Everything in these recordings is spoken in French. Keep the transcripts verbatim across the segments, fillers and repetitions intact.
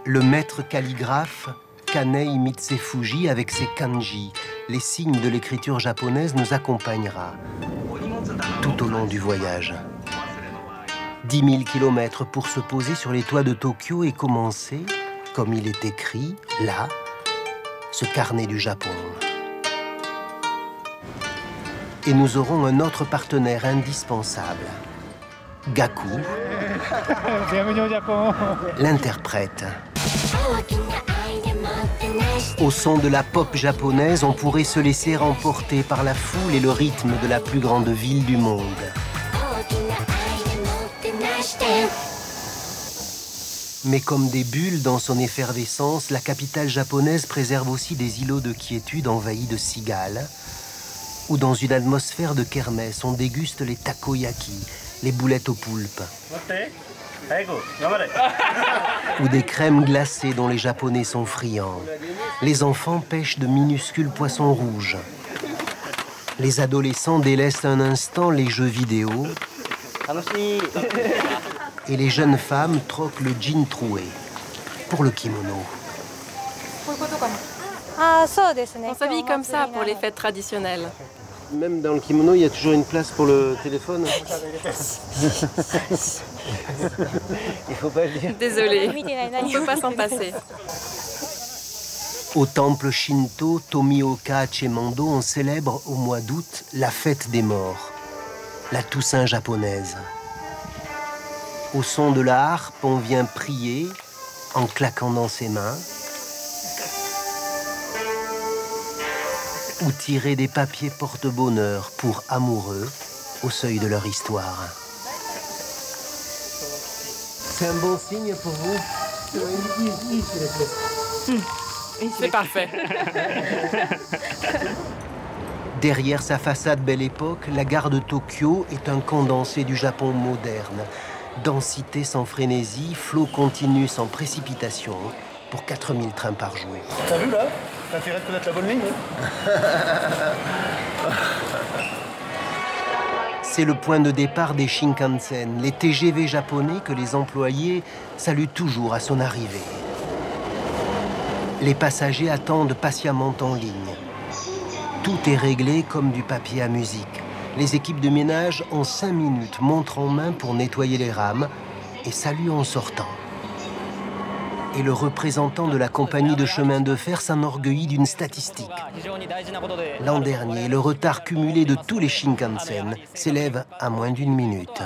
Le maître calligraphe Kanei Mitsefuji, avec ses kanji, les signes de l'écriture japonaise, nous accompagnera tout au long du voyage. dix mille kilomètres pour se poser sur les toits de Tokyo et commencer, comme il est écrit, là, ce carnet du Japon. Et nous aurons un autre partenaire indispensable, Gaku, l'interprète. Au son de la pop japonaise, on pourrait se laisser emporter par la foule et le rythme de la plus grande ville du monde. Mais comme des bulles dans son effervescence, la capitale japonaise préserve aussi des îlots de quiétude envahis de cigales, où dans une atmosphère de kermesse, on déguste les takoyaki, les boulettes au poulpe, ou des crèmes glacées dont les Japonais sont friands. Les enfants pêchent de minuscules poissons rouges. Les adolescents délaissent un instant les jeux vidéo. Et les jeunes femmes troquent le jean troué pour le kimono. On s'habille comme ça pour les fêtes traditionnelles. Même dans le kimono, il y a toujours une place pour le téléphone. Il faut pas le dire. Désolée, on ne peut pas s'en passer. Au temple Shinto Tomioka à Chemando, on célèbre au mois d'août la fête des morts, la Toussaint japonaise. Au son de la harpe, on vient prier en claquant dans ses mains ou tirer des papiers porte-bonheur pour amoureux au seuil de leur histoire. C'est un bon signe pour vous? C'est parfait. Derrière sa façade belle époque, la gare de Tokyo est un condensé du Japon moderne. Densité sans frénésie, flot continu sans précipitation, pour quatre mille trains par jour. T'as vu là? T'as intérêt de connaître la bonne ligne. C'est le point de départ des Shinkansen, les T G V japonais que les employés saluent toujours à son arrivée. Les passagers attendent patiemment en ligne. Tout est réglé comme du papier à musique. Les équipes de ménage en cinq minutes montrent en main pour nettoyer les rames et saluent en sortant. Et le représentant de la compagnie de chemin de fer s'enorgueillit d'une statistique. L'an dernier, le retard cumulé de tous les Shinkansen s'élève à moins d'une minute.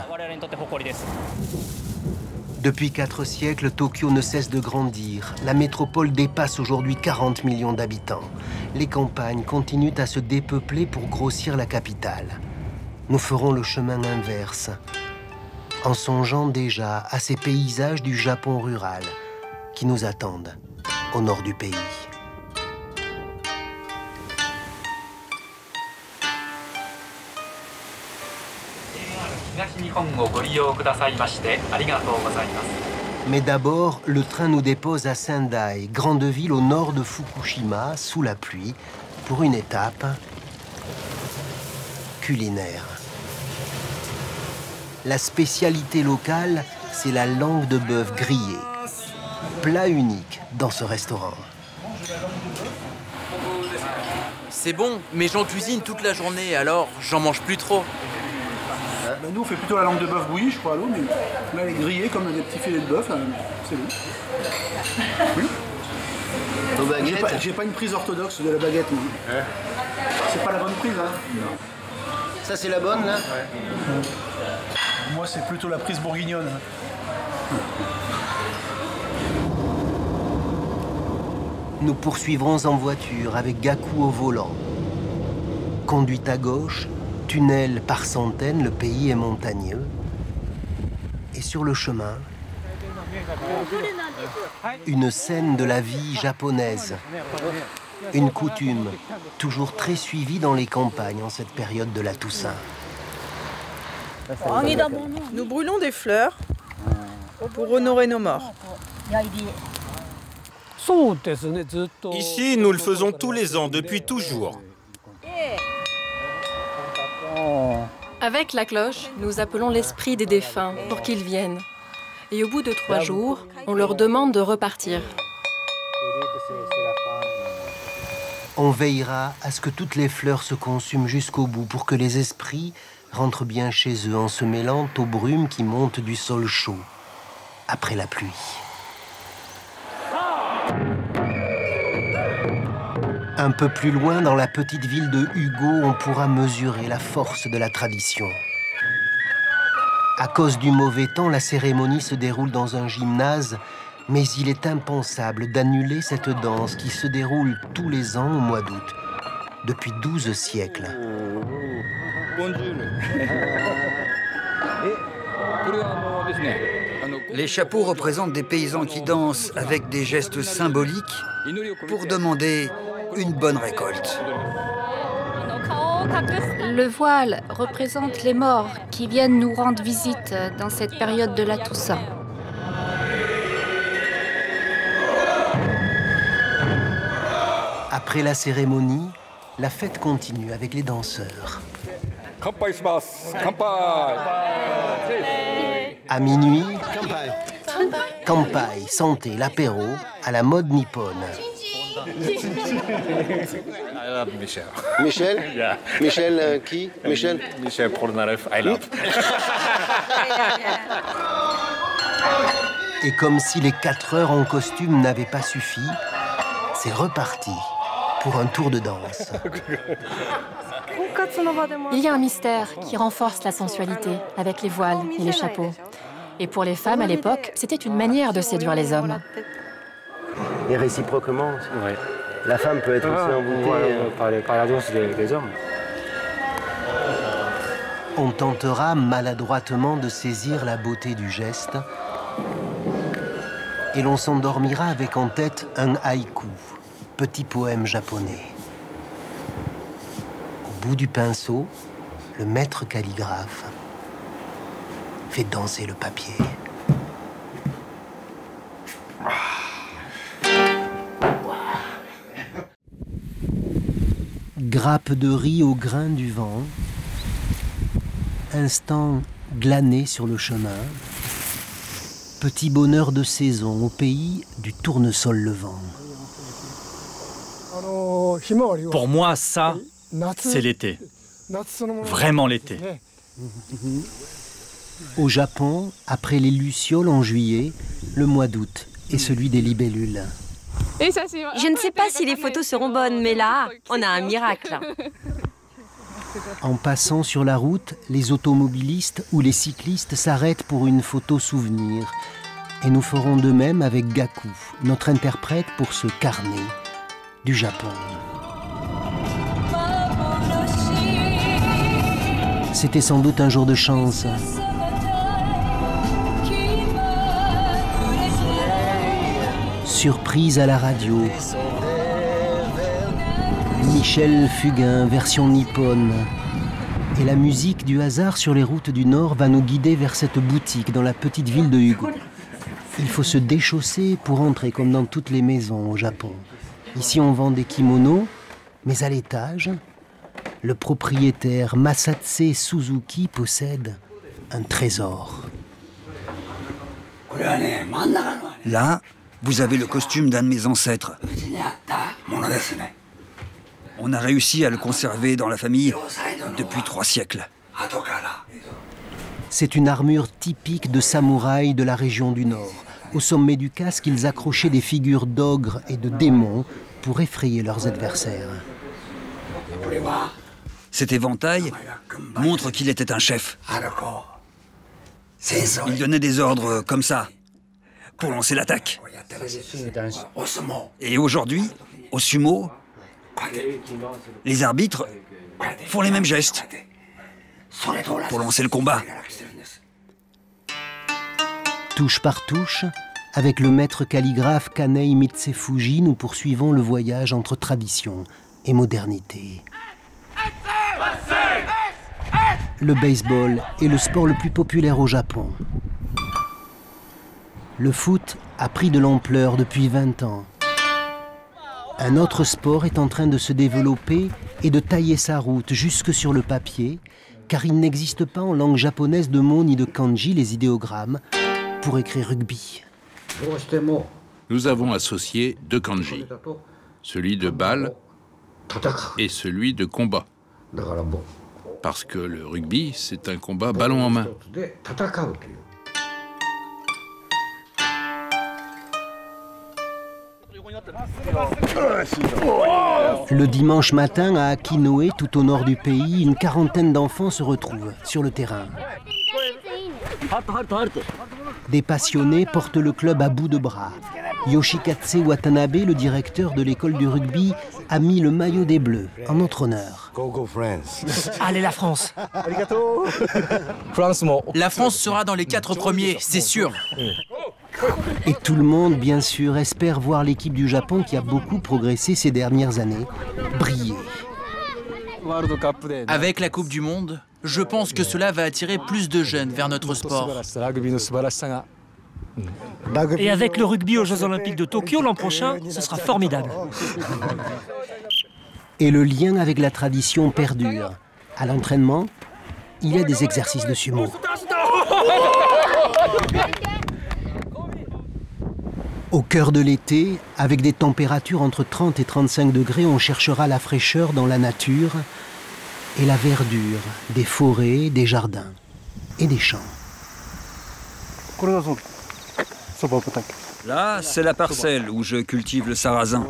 Depuis quatre siècles, Tokyo ne cesse de grandir. La métropole dépasse aujourd'hui quarante millions d'habitants. Les campagnes continuent à se dépeupler pour grossir la capitale. Nous ferons le chemin inverse, en songeant déjà à ces paysages du Japon rural qui nous attendent au nord du pays. Mais d'abord, le train nous dépose à Sendai, grande ville au nord de Fukushima, sous la pluie, pour une étape culinaire. La spécialité locale, c'est la langue de bœuf grillée. Plat unique dans ce restaurant. C'est bon, mais j'en cuisine toute la journée, alors j'en mange plus trop. Bah nous, on fait plutôt la langue de bœuf bouillie, je crois, à l'eau, mais là, elle est grillée comme des petits filets de bœuf, c'est bon. Oui. J'ai pas, j'ai pas une prise orthodoxe de la baguette, moi. Ouais. C'est pas la bonne prise, hein. Non. Ça, c'est la bonne, là? Ouais. Moi, c'est plutôt la prise bourguignonne. Nous poursuivrons en voiture avec Gaku au volant. Conduite à gauche, tunnel par centaines, le pays est montagneux. Et sur le chemin, une scène de la vie japonaise. Une coutume, toujours très suivie dans les campagnes en cette période de la Toussaint. Nous brûlons des fleurs pour honorer nos morts. Ici, nous le faisons tous les ans, depuis toujours. Avec la cloche, nous appelons l'esprit des défunts pour qu'il vienne. Et au bout de trois jours, on leur demande de repartir. On veillera à ce que toutes les fleurs se consument jusqu'au bout pour que les esprits rentrent bien chez eux en se mêlant aux brumes qui montent du sol chaud après la pluie. Un peu plus loin, dans la petite ville de Hugo, on pourra mesurer la force de la tradition. À cause du mauvais temps, la cérémonie se déroule dans un gymnase, mais il est impensable d'annuler cette danse qui se déroule tous les ans au mois d'août, depuis douze siècles. Les chapeaux représentent des paysans qui dansent avec des gestes symboliques pour demander une bonne récolte. Le voile représente les morts qui viennent nous rendre visite dans cette période de la Toussaint. Après la cérémonie, la fête continue avec les danseurs. À minuit, kanpai, santé, l'apéro, à la mode nippone. I love Michel. Michel? Yeah. Michel euh, qui? Michel? Michel Polnareff, I love. Et comme si les quatre heures en costume n'avaient pas suffi, c'est reparti pour un tour de danse. Il y a un mystère qui renforce la sensualité avec les voiles et les chapeaux. Et pour les femmes à l'époque, c'était une manière de séduire les hommes. Et réciproquement aussi. Ouais. La femme peut être aussi envoûtée euh... par, les, par la danse des, des hommes. On tentera maladroitement de saisir la beauté du geste et l'on s'endormira avec en tête un haïku, petit poème japonais. Au bout du pinceau, le maître calligraphe fait danser le papier. Grappe de riz au grain du vent, instant glané sur le chemin, petit bonheur de saison au pays du tournesol levant. Pour moi, ça, c'est l'été. Vraiment l'été. Au Japon, après les lucioles en juillet, le mois d'août est celui des libellules. Je ne sais pas si les photos seront bonnes, mais là, on a un miracle. En passant sur la route, les automobilistes ou les cyclistes s'arrêtent pour une photo souvenir. Et nous ferons de même avec Gaku, notre interprète pour ce carnet du Japon. C'était sans doute un jour de chance. Surprise à la radio. Michel Fugain, version nippone. Et la musique du hasard sur les routes du Nord va nous guider vers cette boutique dans la petite ville de Hugo. Il faut se déchausser pour entrer comme dans toutes les maisons au Japon. Ici, on vend des kimonos, mais à l'étage, le propriétaire Masatse Suzuki possède un trésor. Là, vous avez le costume d'un de mes ancêtres. On a réussi à le conserver dans la famille depuis trois siècles. C'est une armure typique de samouraïs de la région du Nord. Au sommet du casque, ils accrochaient des figures d'ogres et de démons pour effrayer leurs adversaires. Cet éventail montre qu'il était un chef. Il donnait des ordres comme ça, pour lancer l'attaque. Et aujourd'hui, au sumo, les arbitres font les mêmes gestes pour lancer le combat. Touche par touche, avec le maître calligraphe Kanei Mitsefuji, nous poursuivons le voyage entre tradition et modernité. Le baseball est le sport le plus populaire au Japon. Le foot a pris de l'ampleur depuis vingt ans. Un autre sport est en train de se développer et de tailler sa route jusque sur le papier, car il n'existe pas en langue japonaise de mots ni de kanji, les idéogrammes, pour écrire rugby. Nous avons associé deux kanji, celui de balle et celui de combat. Parce que le rugby, c'est un combat ballon en main. Le dimanche matin, à Akinoé, tout au nord du pays, une quarantaine d'enfants se retrouvent sur le terrain. Des passionnés portent le club à bout de bras. Yoshikatsu Watanabe, le directeur de l'école du rugby, a mis le maillot des Bleus en notre honneur. Allez la France. La France sera dans les quatre premiers, c'est sûr. Et tout le monde, bien sûr, espère voir l'équipe du Japon, qui a beaucoup progressé ces dernières années, briller. Avec la Coupe du Monde, je pense que cela va attirer plus de jeunes vers notre sport. Et avec le rugby aux Jeux Olympiques de Tokyo l'an prochain, ce sera formidable. Et le lien avec la tradition perdure. À l'entraînement, il y a des exercices de sumo. Au cœur de l'été, avec des températures entre trente et trente-cinq degrés, on cherchera la fraîcheur dans la nature et la verdure des forêts, des jardins et des champs. Là, c'est la parcelle où je cultive le sarrasin.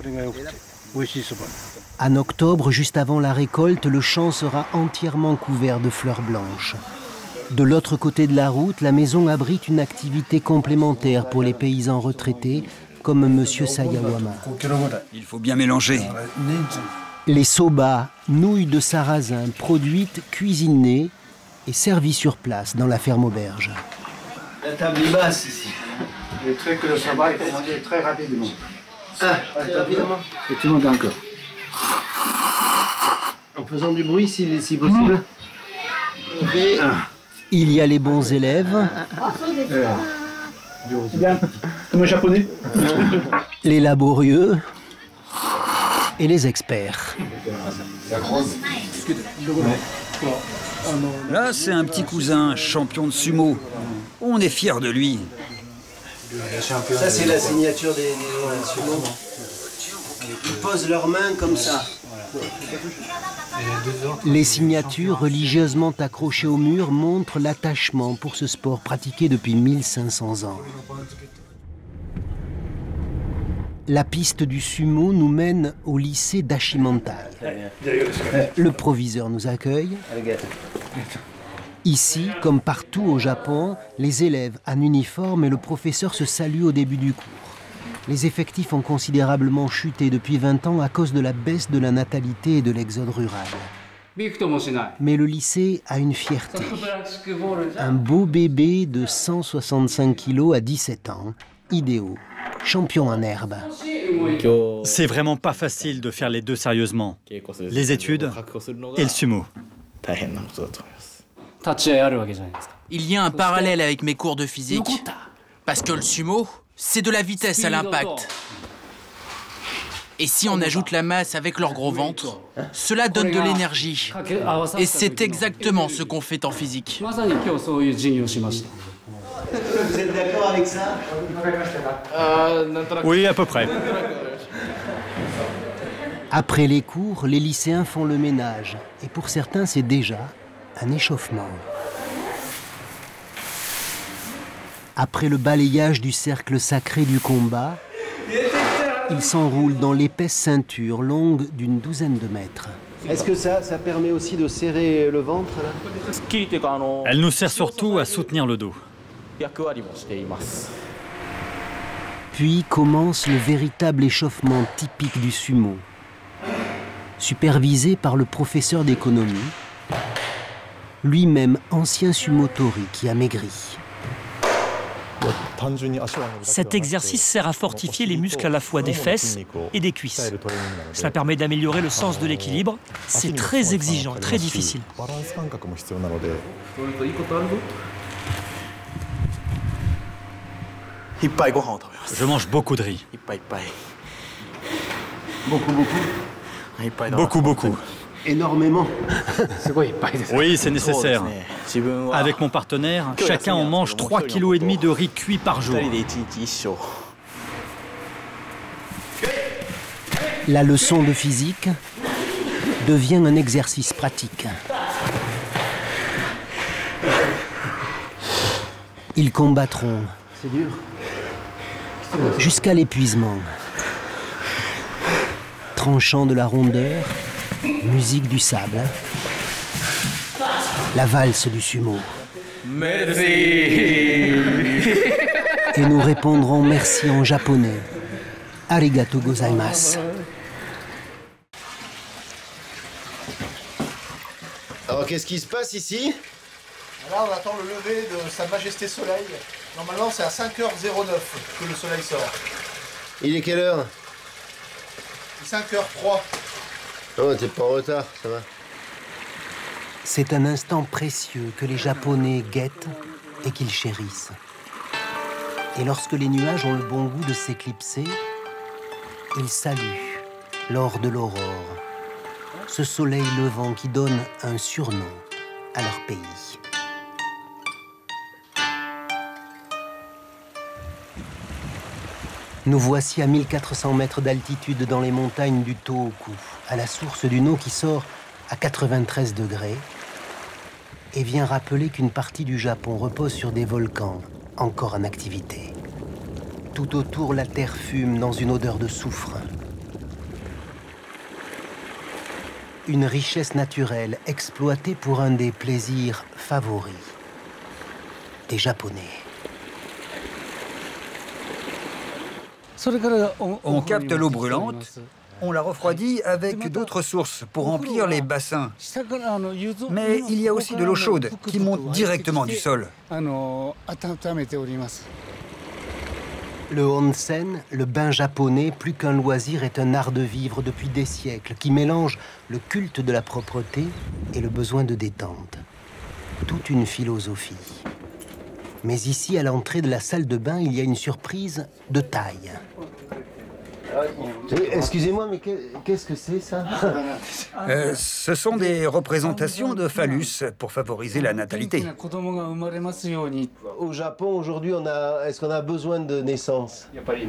En octobre, juste avant la récolte, le champ sera entièrement couvert de fleurs blanches. De l'autre côté de la route, la maison abrite une activité complémentaire pour les paysans retraités, comme M. Sayawama. Il faut bien mélanger. Les soba, nouilles de sarrasin, produites, cuisinées et servies sur place dans la ferme auberge. La table est basse ici. Le truc que le soba est commandé très rapidement. Ah, très rapidement. Et tout le monde encore. En faisant du bruit si, si possible. Et il y a les bons élèves. Bien, comme japonais. Les laborieux. Et les experts. Là, c'est un petit cousin, champion de sumo. On est fiers de lui. Ça, c'est la signature des, des sumo. Ils posent leurs mains comme ça. Les signatures religieusement accrochées au mur montrent l'attachement pour ce sport pratiqué depuis mille cinq cents ans. La piste du sumo nous mène au lycée d'Ashimantai. Le proviseur nous accueille. Ici, comme partout au Japon, les élèves en uniforme et le professeur se saluent au début du cours. Les effectifs ont considérablement chuté depuis vingt ans à cause de la baisse de la natalité et de l'exode rural. Mais le lycée a une fierté. Un beau bébé de cent soixante-cinq kilos à dix-sept ans, Hideo, champion en herbe. C'est vraiment pas facile de faire les deux sérieusement. Les études et le sumo. Il y a un parallèle avec mes cours de physique. Parce que le sumo, c'est de la vitesse à l'impact. Et si on ajoute la masse avec leur gros ventre, cela donne de l'énergie. Et c'est exactement ce qu'on fait en physique. Vous êtes d'accord avec ça? Oui, à peu près. Après les cours, les lycéens font le ménage. Et pour certains, c'est déjà un échauffement. Après le balayage du cercle sacré du combat, ils s'enroulent dans l'épaisse ceinture longue d'une douzaine de mètres. Est-ce que ça, ça permet aussi de serrer le ventre là? Elle nous sert surtout à soutenir le dos. Puis commence le véritable échauffement typique du sumo, supervisé par le professeur d'économie, lui-même ancien sumotori qui a maigri. Cet exercice sert à fortifier les muscles à la fois des fesses et des cuisses. Cela permet d'améliorer le sens de l'équilibre. C'est très exigeant, très difficile. Je mange beaucoup de riz. Beaucoup, beaucoup. Beaucoup, beaucoup. énormément. Oui, c'est nécessaire. Avec mon partenaire, chacun en mange trois virgule cinq kilos de riz cuit par jour. La leçon de physique devient un exercice pratique. Ils combattront jusqu'à l'épuisement. Tranchant de la rondeur, musique du sable, la valse du sumo. Merci. Et nous répondrons merci en japonais. Arigato gozaimasu. Alors qu'est-ce qui se passe ici? Là, on attend le lever de Sa Majesté Soleil. Normalement, c'est à cinq heures zéro neuf que le soleil sort. Il est quelle heure? cinq heures trois. Oh, t'es pas en retard, ça va. C'est un instant précieux que les Japonais guettent et qu'ils chérissent. Et lorsque les nuages ont le bon goût de s'éclipser, ils saluent lors de l'aurore ce soleil levant qui donne un surnom à leur pays. Nous voici à mille quatre cents mètres d'altitude dans les montagnes du Tohoku, à la source d'une eau qui sort à quatre-vingt-treize degrés et vient rappeler qu'une partie du Japon repose sur des volcans encore en activité. Tout autour, la terre fume dans une odeur de soufre. Une richesse naturelle exploitée pour un des plaisirs favoris des Japonais. On capte l'eau brûlante, on la refroidit avec d'autres sources pour remplir les bassins. Mais il y a aussi de l'eau chaude qui monte directement du sol. Le onsen, le bain japonais, plus qu'un loisir, est un art de vivre depuis des siècles qui mélange le culte de la propreté et le besoin de détente. Toute une philosophie. Mais ici, à l'entrée de la salle de bain, il y a une surprise de taille. Excusez-moi, mais qu'est-ce que c'est, ça? euh, Ce sont des représentations de phallus pour favoriser la natalité. Au Japon, aujourd'hui, on a... est-ce qu'on a besoin de naissance?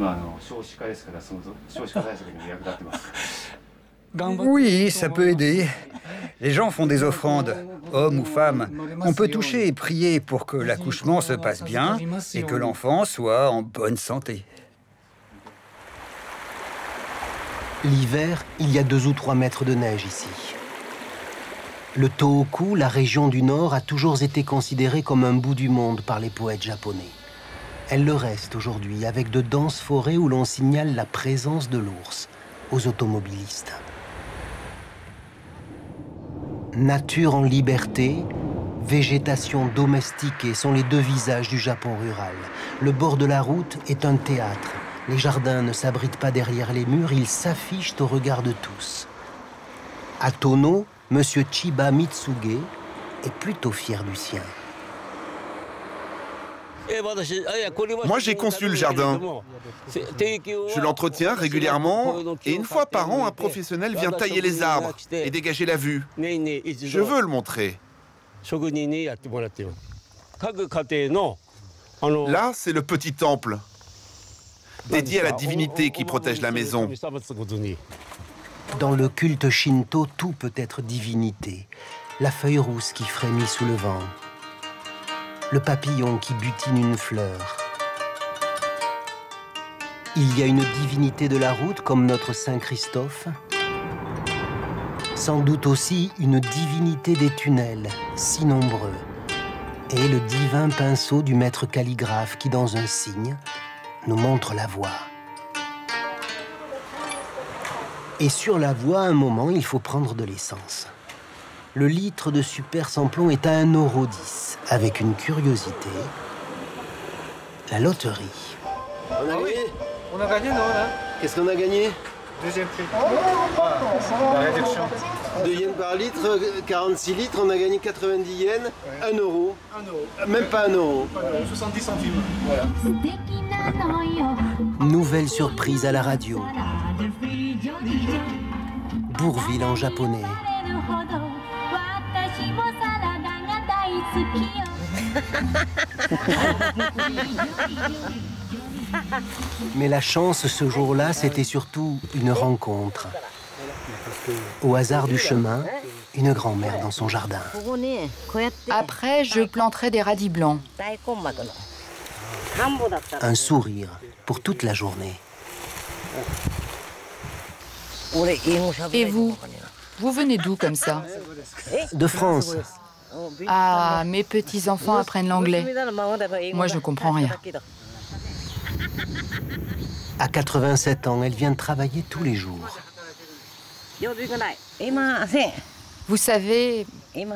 Oui, ça peut aider. Les gens font des offrandes, hommes ou femmes. On peut toucher et prier pour que l'accouchement se passe bien et que l'enfant soit en bonne santé. L'hiver, il y a deux ou trois mètres de neige ici. Le Tohoku, la région du Nord, a toujours été considérée comme un bout du monde par les poètes japonais. Elle le reste aujourd'hui, avec de denses forêts où l'on signale la présence de l'ours aux automobilistes. Nature en liberté, végétation domestiquée sont les deux visages du Japon rural. Le bord de la route est un théâtre. Les jardins ne s'abritent pas derrière les murs, ils s'affichent au regard de tous. À Tono, Monsieur Chiba Mitsuge est plutôt fier du sien. Moi, j'ai conçu le jardin. Je l'entretiens régulièrement et une fois par an, un professionnel vient tailler les arbres et dégager la vue. Je veux le montrer. Là, c'est le petit temple, dédié à la divinité qui protège la maison. Dans le culte shinto, tout peut être divinité. La feuille rousse qui frémit sous le vent, le papillon qui butine une fleur. Il y a une divinité de la route comme notre Saint Christophe. Sans doute aussi une divinité des tunnels, si nombreux. Et le divin pinceau du maître calligraphe qui, dans un signe, nous montre la voie. Et sur la voie, à un moment, il faut prendre de l'essence. Le litre de super sans plomb est à un euro dix, avec une curiosité, la loterie. On a gagné? On a gagné, non, là? Qu'est-ce qu'on a gagné? Deuxième prix. La réduction. deux yens par litre, quarante-six litres, on a gagné quatre-vingt-dix yens, ouais. un euro. un euro. Même pas un euro. Pas un euro, soixante-dix centimes. Voilà. Nouvelle surprise à la radio. Bourvil en japonais. Mais la chance ce jour-là, c'était surtout une rencontre. Au hasard du chemin, une grand-mère dans son jardin. Après, je planterai des radis blancs. Un sourire pour toute la journée. Et vous? Vous venez d'où comme ça? De France. Ah, mes petits-enfants apprennent l'anglais. Moi, je ne comprends rien. À quatre-vingt-sept ans, elle vient travailler tous les jours. Vous savez, il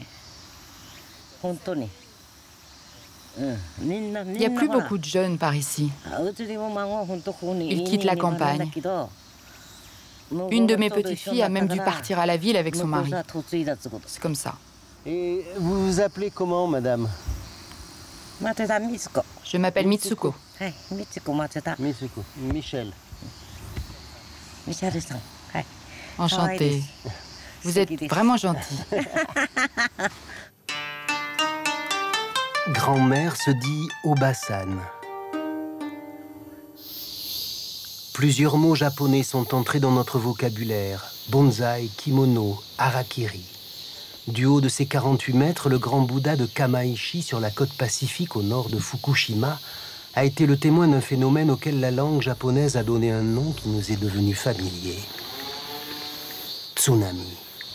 n'y a plus beaucoup de jeunes par ici. Ils quittent la campagne. Une de mes petites filles a même dû partir à la ville avec son mari. C'est comme ça. Et vous vous appelez comment, madame? Je m'appelle Mitsuko. Mitsuko. Michel. Enchantée. Vous êtes vraiment gentil. Grand-mère se dit Obasan. Plusieurs mots japonais sont entrés dans notre vocabulaire. Bonsaï, kimono, harakiri. Du haut de ses quarante-huit mètres, le grand Bouddha de Kamaishi, sur la côte pacifique au nord de Fukushima, a été le témoin d'un phénomène auquel la langue japonaise a donné un nom qui nous est devenu familier. Tsunami.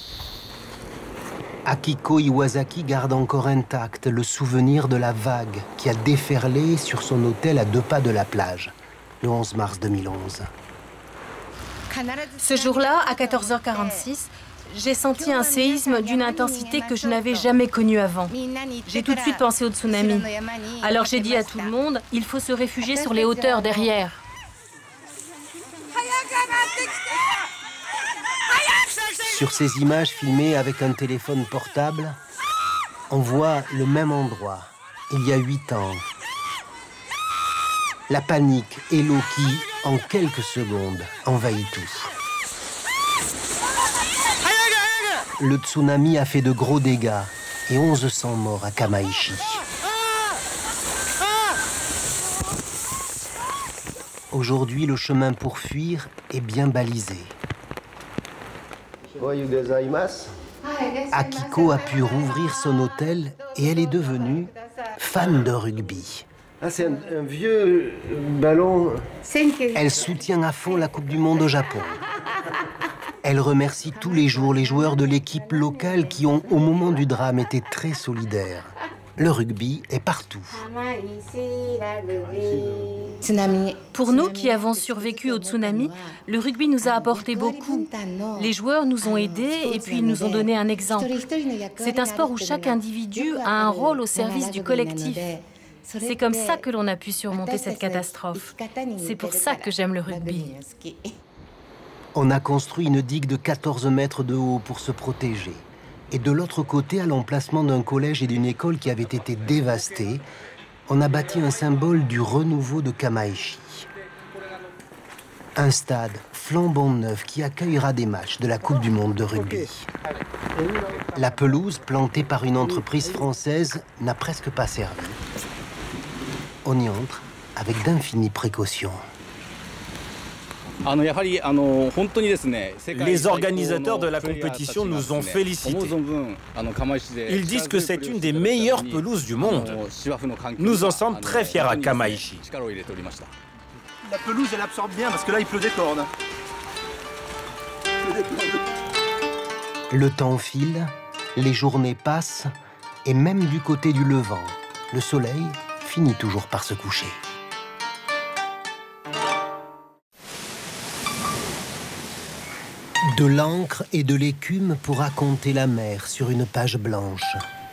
Akiko Iwasaki garde encore intact le souvenir de la vague qui a déferlé sur son hôtel à deux pas de la plage, le onze mars deux mille onze. Ce jour-là, à quatorze heures quarante-six, j'ai senti un séisme d'une intensité que je n'avais jamais connue avant. J'ai tout de suite pensé au tsunami. Alors j'ai dit à tout le monde, il faut se réfugier sur les hauteurs derrière. Sur ces images filmées avec un téléphone portable, on voit le même endroit, il y a huit ans. La panique et l'eau qui, en quelques secondes, envahit tout. Le tsunami a fait de gros dégâts et onze cents morts à Kamaishi. Aujourd'hui, le chemin pour fuir est bien balisé. Akiko a pu rouvrir son hôtel et elle est devenue fan de rugby. Ah, c'est un, un vieux ballon. Elle soutient à fond la Coupe du Monde au Japon. Elle remercie tous les jours les joueurs de l'équipe locale qui ont, au moment du drame, été très solidaires. Le rugby est partout. Pour nous qui avons survécu au tsunami, le rugby nous a apporté beaucoup. Les joueurs nous ont aidés et puis ils nous ont donné un exemple. C'est un sport où chaque individu a un rôle au service du collectif. C'est comme ça que l'on a pu surmonter cette catastrophe. C'est pour ça que j'aime le rugby. On a construit une digue de quatorze mètres de haut pour se protéger. Et de l'autre côté, à l'emplacement d'un collège et d'une école qui avaient été dévastés, on a bâti un symbole du renouveau de Kamaishi. Un stade flambant neuf qui accueillera des matchs de la Coupe du Monde de rugby. La pelouse, plantée par une entreprise française, n'a presque pas servi. On y entre avec d'infinies précautions. Les organisateurs de la compétition nous ont félicités. Ils disent que c'est une des meilleures pelouses du monde. Nous en sommes très fiers à Kamaishi. La pelouse, elle absorbe bien parce que là, il pleut des cordes. Le temps file, les journées passent, et même du côté du levant, le soleil finit toujours par se coucher. De l'encre et de l'écume pour raconter la mer sur une page blanche.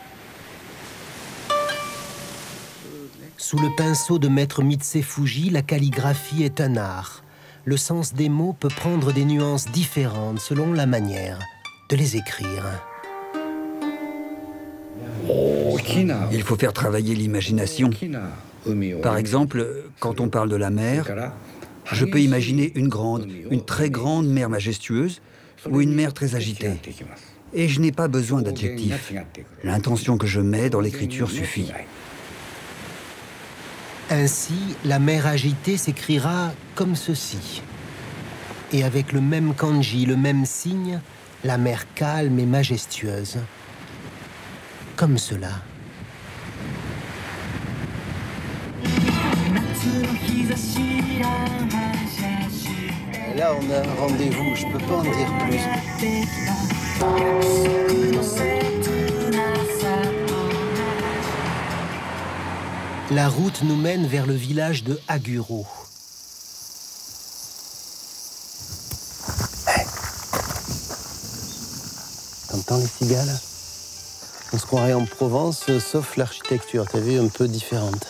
Sous le pinceau de maître Mitsefuji, la calligraphie est un art. Le sens des mots peut prendre des nuances différentes selon la manière de les écrire. Il faut faire travailler l'imagination. Par exemple, quand on parle de la mer, je peux imaginer une grande, une très grande mer majestueuse ou une mer très agitée. Et je n'ai pas besoin d'adjectifs. L'intention que je mets dans l'écriture suffit. Ainsi, la mer agitée s'écrira comme ceci. Et avec le même kanji, le même signe, la mer calme et majestueuse, comme cela. Là, on a un rendez-vous, je peux pas en dire plus. La route nous mène vers le village de Aguro. Hey. T'entends les cigales? On se croirait en Provence, sauf l'architecture, t'as vu, un peu différente.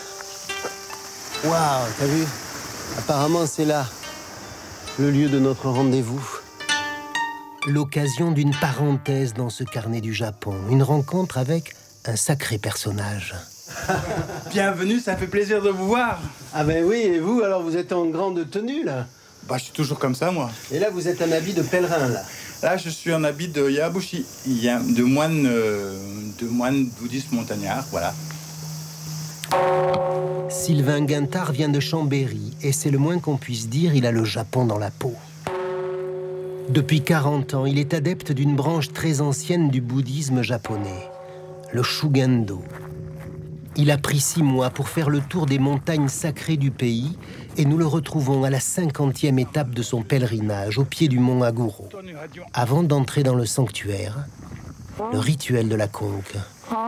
Waouh, t'as vu? Apparemment, c'est là, le lieu de notre rendez-vous. L'occasion d'une parenthèse dans ce carnet du Japon, une rencontre avec un sacré personnage. Bienvenue, ça fait plaisir de vous voir. Ah ben oui, et vous, alors vous êtes en grande tenue, là? Bah, je suis toujours comme ça, moi. Et là, vous êtes en habit de pèlerin, là? Là, je suis en habit de Yamabushi, de moine, euh, de moine bouddhiste montagnard, voilà. Sylvain Guintard vient de Chambéry, et c'est le moins qu'on puisse dire, il a le Japon dans la peau. Depuis quarante ans, il est adepte d'une branche très ancienne du bouddhisme japonais, le Shugendo. Il a pris six mois pour faire le tour des montagnes sacrées du pays, et nous le retrouvons à la cinquantième étape de son pèlerinage, au pied du mont Aguro. Avant d'entrer dans le sanctuaire, le rituel de la conque.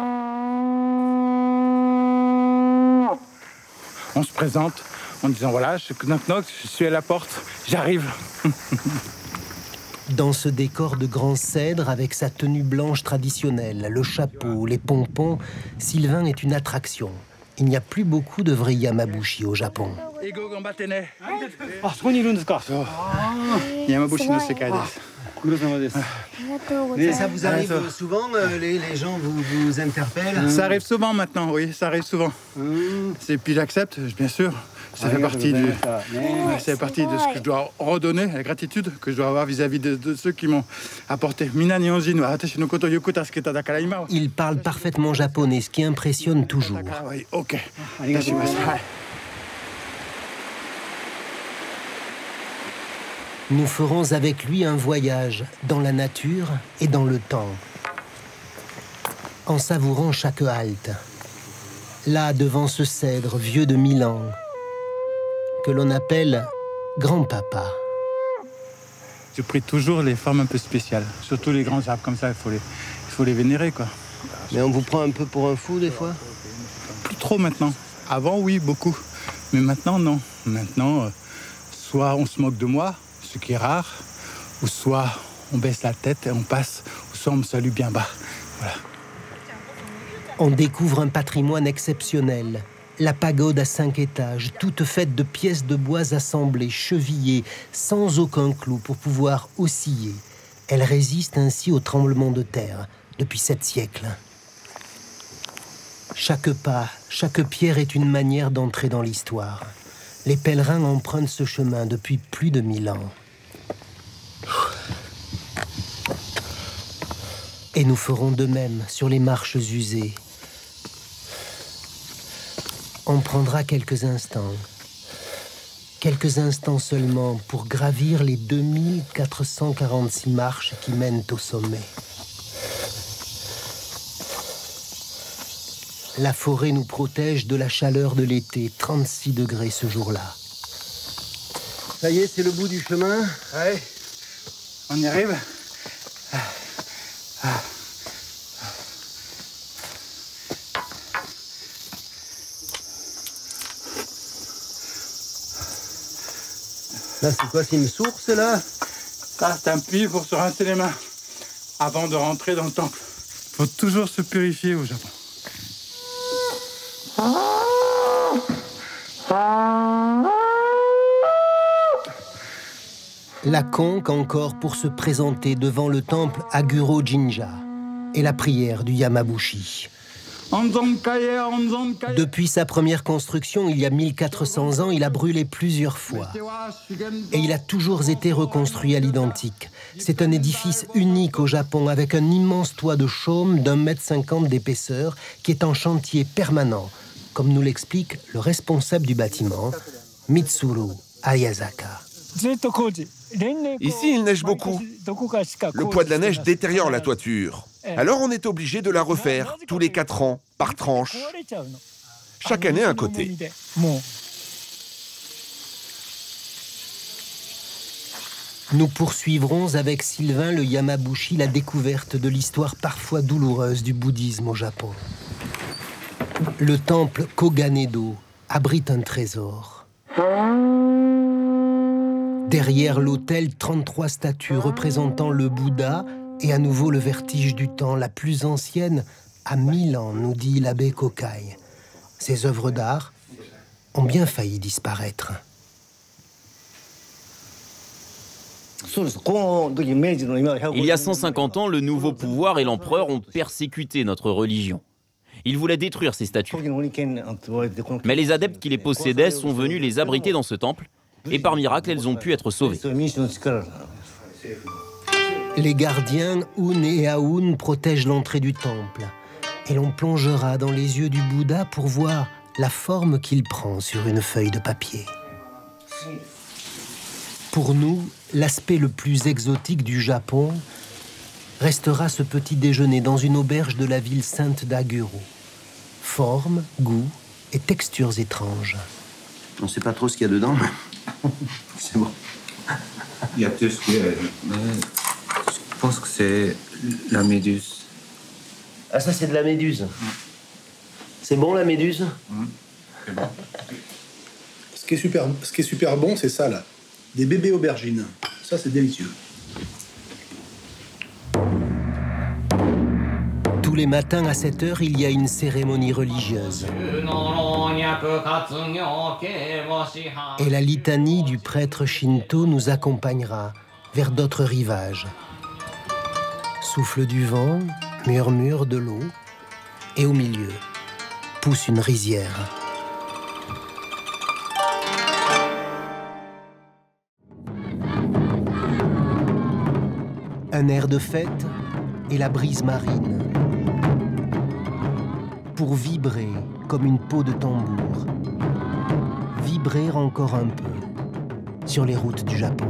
On se présente en disant voilà, je, knock knock, je suis à la porte, j'arrive. Dans ce décor de grands cèdres, avec sa tenue blanche traditionnelle, le chapeau, les pompons, Sylvain est une attraction. Il n'y a plus beaucoup de vrais Yamabushi au Japon. Yamabushi no sekai desu. Mais ça vous arrive souvent, les, les gens vous, vous interpellent? Ça arrive souvent maintenant, oui, ça arrive souvent. Et puis j'accepte, bien sûr. Ça fait partie, du, ça fait partie de ce que je dois redonner, la gratitude que je dois avoir vis-à-vis de, de ceux qui m'ont apporté. Il parle parfaitement japonais, ce qui impressionne toujours. Ok. Nous ferons avec lui un voyage dans la nature et dans le temps, en savourant chaque halte. Là, devant ce cèdre vieux de mille ans, que l'on appelle grand-papa. Je prie toujours les formes un peu spéciales, surtout les grands arbres comme ça, il faut les, il faut les vénérer, quoi. Mais on vous prend un peu pour un fou, des fois? Plus trop maintenant. Avant, oui, beaucoup. Mais maintenant, non. Maintenant, euh, soit on se moque de moi, ce qui est rare, ou soit on baisse la tête et on passe, ou soit on me salue bien bas. Voilà. On découvre un patrimoine exceptionnel. La pagode à cinq étages, toute faite de pièces de bois assemblées, chevillées, sans aucun clou pour pouvoir osciller. Elle résiste ainsi au tremblement de terre depuis sept siècles. Chaque pas, chaque pierre est une manière d'entrer dans l'histoire. Les pèlerins empruntent ce chemin depuis plus de mille ans. Et nous ferons de même sur les marches usées. On prendra quelques instants, quelques instants seulement pour gravir les deux mille quatre cent quarante-six marches qui mènent au sommet. La forêt nous protège de la chaleur de l'été, trente-six degrés ce jour-là. Ça y est, c'est le bout du chemin. Ouais, on y arrive. Ah. Ah. Là, c'est quoi? C'est une source, là? Ça, c'est un puits pour se rincer les mains avant de rentrer dans le temple. Il faut toujours se purifier au Japon. La conque encore pour se présenter devant le temple Aguro Jinja et la prière du Yamabushi. Depuis sa première construction, il y a mille quatre cents ans, il a brûlé plusieurs fois. Et il a toujours été reconstruit à l'identique. C'est un édifice unique au Japon, avec un immense toit de chaume d'un mètre cinquante d'épaisseur, qui est en chantier permanent, comme nous l'explique le responsable du bâtiment, Mitsuru Ayazaka. Ici, il neige beaucoup. Le poids de la neige détériore la toiture. Alors on est obligé de la refaire tous les quatre ans, par tranche. Chaque année, un côté. Nous poursuivrons avec Sylvain le Yamabushi la découverte de l'histoire parfois douloureuse du bouddhisme au Japon. Le temple Koganedo abrite un trésor. Derrière l'autel, trente-trois statues représentant le Bouddha et à nouveau le vertige du temps, la plus ancienne à mille ans, nous dit l'abbé Kokai. Ces œuvres d'art ont bien failli disparaître. Il y a cent cinquante ans, le nouveau pouvoir et l'empereur ont persécuté notre religion. Ils voulaient détruire ces statues. Mais les adeptes qui les possédaient sont venus les abriter dans ce temple, et par miracle, elles ont pu être sauvées. Les gardiens, Un et Aoun, protègent l'entrée du temple. Et l'on plongera dans les yeux du Bouddha pour voir la forme qu'il prend sur une feuille de papier. Pour nous, l'aspect le plus exotique du Japon restera ce petit déjeuner dans une auberge de la ville sainte d'Aguro. Forme, goût et textures étranges. On ne sait pas trop ce qu'il y a dedans, mais c'est bon. Il y a tout ce qu'il y a. Je pense que c'est la méduse. Ah, ça, c'est de la méduse. Mmh. C'est bon, la méduse? Mmh. C'est bon. Ce qui est super, ce qui est super bon, c'est ça, là. Des bébés aubergines. Ça, c'est délicieux. Tous les matins à cette heure, il y a une cérémonie religieuse. Et la litanie du prêtre Shinto nous accompagnera vers d'autres rivages. Souffle du vent, murmure de l'eau, et au milieu pousse une rizière. Un air de fête et la brise marine. Pour vibrer comme une peau de tambour. Vibrer encore un peu sur les routes du Japon.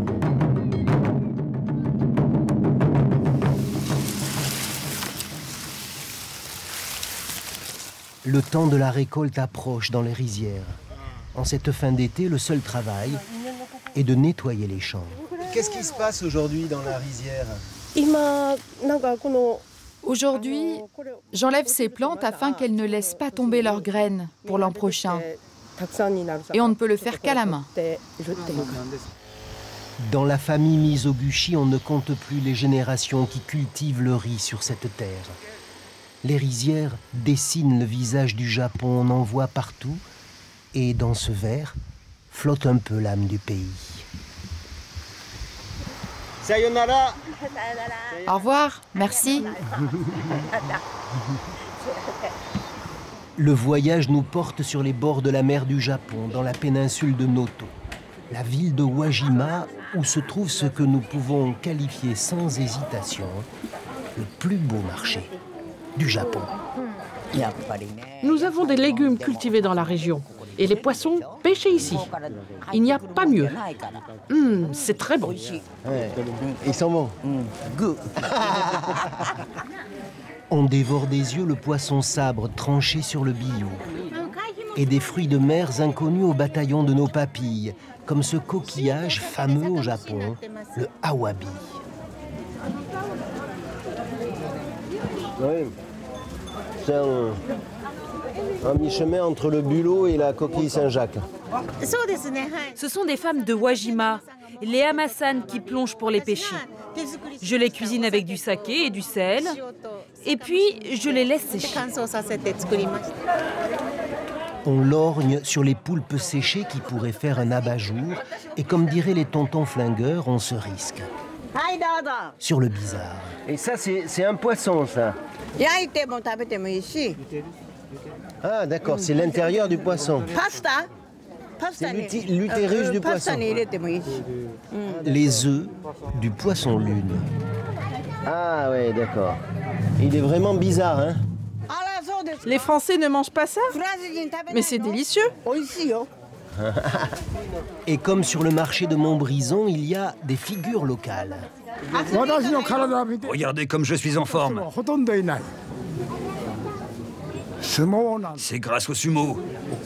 Le temps de la récolte approche dans les rizières. En cette fin d'été, le seul travail est de nettoyer les champs. Qu'est-ce qui se passe aujourd'hui dans la rizière? Aujourd'hui, j'enlève ces plantes afin qu'elles ne laissent pas tomber leurs graines pour l'an prochain. Et on ne peut le faire qu'à la main. Dans la famille Mizoguchi, on ne compte plus les générations qui cultivent le riz sur cette terre. Les rizières dessinent le visage du Japon, on en voit partout. Et dans ce verre, flotte un peu l'âme du pays. Sayonara. Au revoir, merci. Le voyage nous porte sur les bords de la mer du Japon, dans la péninsule de Noto, la ville de Wajima, où se trouve ce que nous pouvons qualifier sans hésitation le plus beau marché du Japon. Nous avons des légumes cultivés dans la région et les poissons pêchés ici. Il n'y a pas mieux. Mmh, c'est très bon. Ouais, ils sont bons. Mmh. On dévore des yeux le poisson sabre tranché sur le billot et des fruits de mer inconnus au bataillon de nos papilles, comme ce coquillage fameux au Japon, le awabi. Oui, c'est un, un mi-chemin entre le bulot et la coquille Saint-Jacques. Ce sont des femmes de Wajima, les hamasan qui plongent pour les pêcher. Je les cuisine avec du saké et du sel, et puis je les laisse sécher. On lorgne sur les poulpes séchées qui pourraient faire un abat-jour, et comme diraient les tontons flingueurs, on se risque. Sur le bizarre. Et ça, c'est un poisson, ça. Ah, d'accord, c'est l'intérieur du poisson. C'est l'utérus du poisson. Les œufs du poisson lune. Ah ouais, d'accord. Il est vraiment bizarre, hein? Les Français ne mangent pas ça? Mais c'est délicieux. Et comme sur le marché de Montbrison, il y a des figures locales. Regardez comme je suis en forme. C'est grâce au sumo.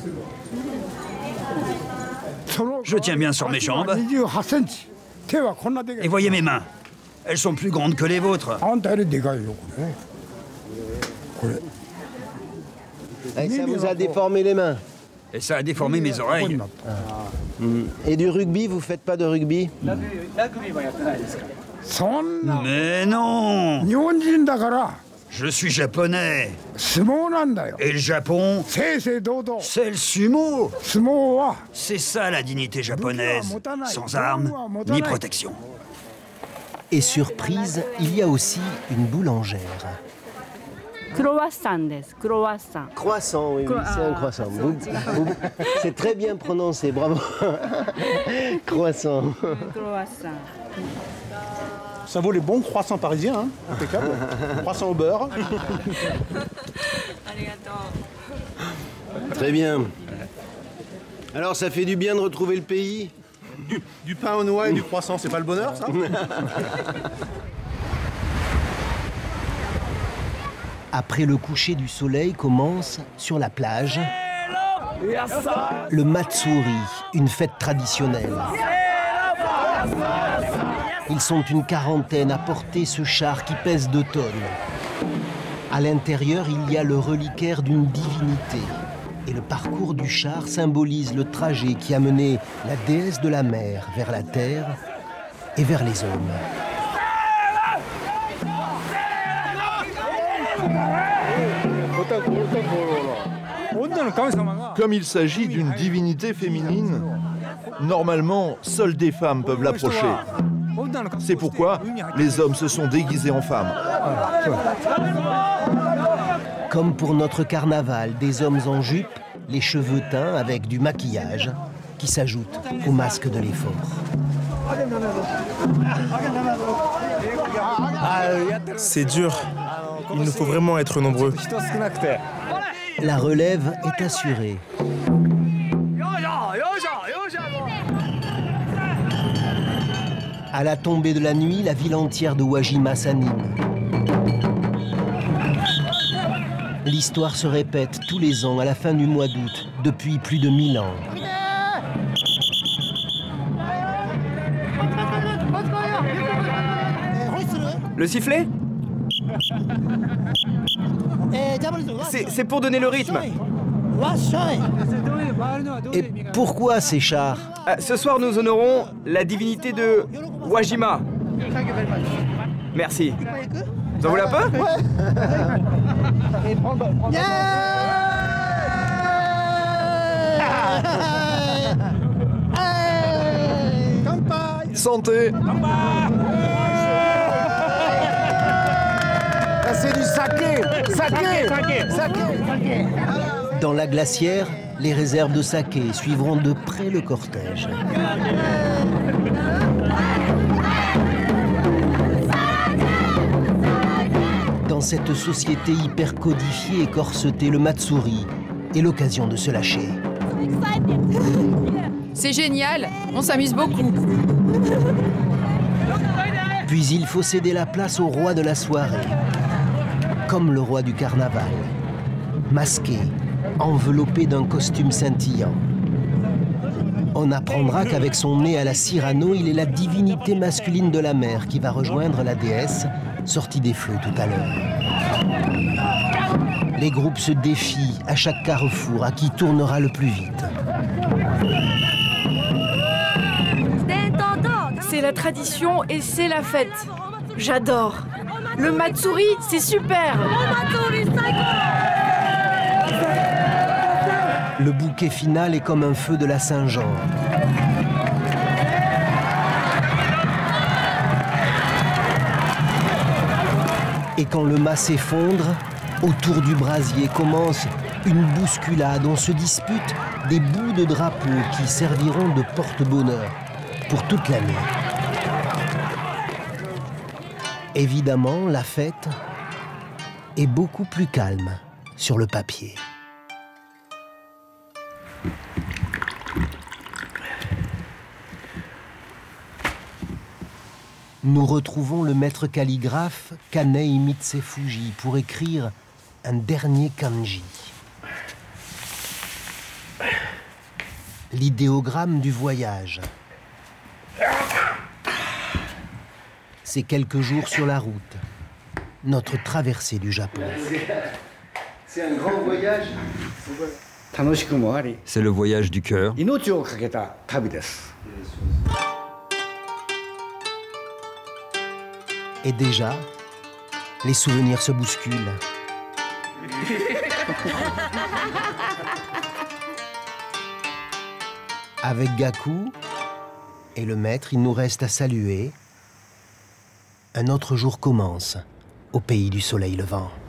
Je tiens bien sur mes jambes. Et voyez mes mains. Elles sont plus grandes que les vôtres. Et ça vous a déformé les mains? Et ça a déformé mes oreilles. Ah. Et du rugby, vous faites pas de rugby? Mais non! Je suis japonais. Et le Japon, c'est le sumo. C'est ça la dignité japonaise. Sans armes, ni protection. Et surprise, il y a aussi une boulangère. Croissant, croissant. Croissant, oui, oui c'est un croissant. C'est très bien prononcé, bravo. Croissant. Croissant. Ça vaut les bons croissants parisiens, hein, impeccable. Croissant au beurre. Très bien. Alors, ça fait du bien de retrouver le pays? Du, du pain aux noix et du croissant, c'est pas le bonheur, ça? Après le coucher du soleil commence, sur la plage, le Matsuri, une fête traditionnelle. Ils sont une quarantaine à porter ce char qui pèse deux tonnes. À l'intérieur, il y a le reliquaire d'une divinité. Et le parcours du char symbolise le trajet qui a mené la déesse de la mer vers la terre et vers les hommes. Comme il s'agit d'une divinité féminine, normalement, seules des femmes peuvent l'approcher. C'est pourquoi les hommes se sont déguisés en femmes. Comme pour notre carnaval, des hommes en jupe, les cheveux teints avec du maquillage qui s'ajoute au masque de l'effort. C'est dur. Il nous faut vraiment être nombreux. La relève est assurée. À la tombée de la nuit, la ville entière de Wajima s'anime. L'histoire se répète tous les ans à la fin du mois d'août, depuis plus de mille ans. Le sifflet? C'est pour donner le rythme. Et pourquoi ces chars? euh, Ce soir, nous honorons la divinité de Wajima. Merci. Vous en voulez un peu? Santé. C'est du saké. Saké. Saké. Dans la glacière, les réserves de saké suivront de près le cortège. Dans cette société hyper codifiée et corsetée, le Matsuri est l'occasion de se lâcher. C'est génial, on s'amuse beaucoup. Puis il faut céder la place au roi de la soirée, comme le roi du carnaval, masqué, enveloppé d'un costume scintillant. On apprendra qu'avec son nez à la Cyrano, il est la divinité masculine de la mer qui va rejoindre la déesse, sortie des flots tout à l'heure. Les groupes se défient à chaque carrefour, à qui tournera le plus vite. C'est la tradition et c'est la fête. J'adore. Le Matsuri, c'est super. Le bouquet final est comme un feu de la Saint-Jean. Et quand le mât s'effondre, autour du brasier commence Une bousculade, on se dispute des bouts de drapeau qui serviront de porte-bonheur pour toute l'année. Évidemment, la fête est beaucoup plus calme sur le papier. Nous retrouvons le maître calligraphe Kanei Mitsefuji pour écrire un dernier kanji. L'idéogramme du voyage. C'est quelques jours sur la route. Notre traversée du Japon. C'est un grand voyage. C'est le voyage du cœur. Et déjà, les souvenirs se bousculent. Avec Gaku et le maître, il nous reste à saluer. Un autre jour commence au pays du soleil levant.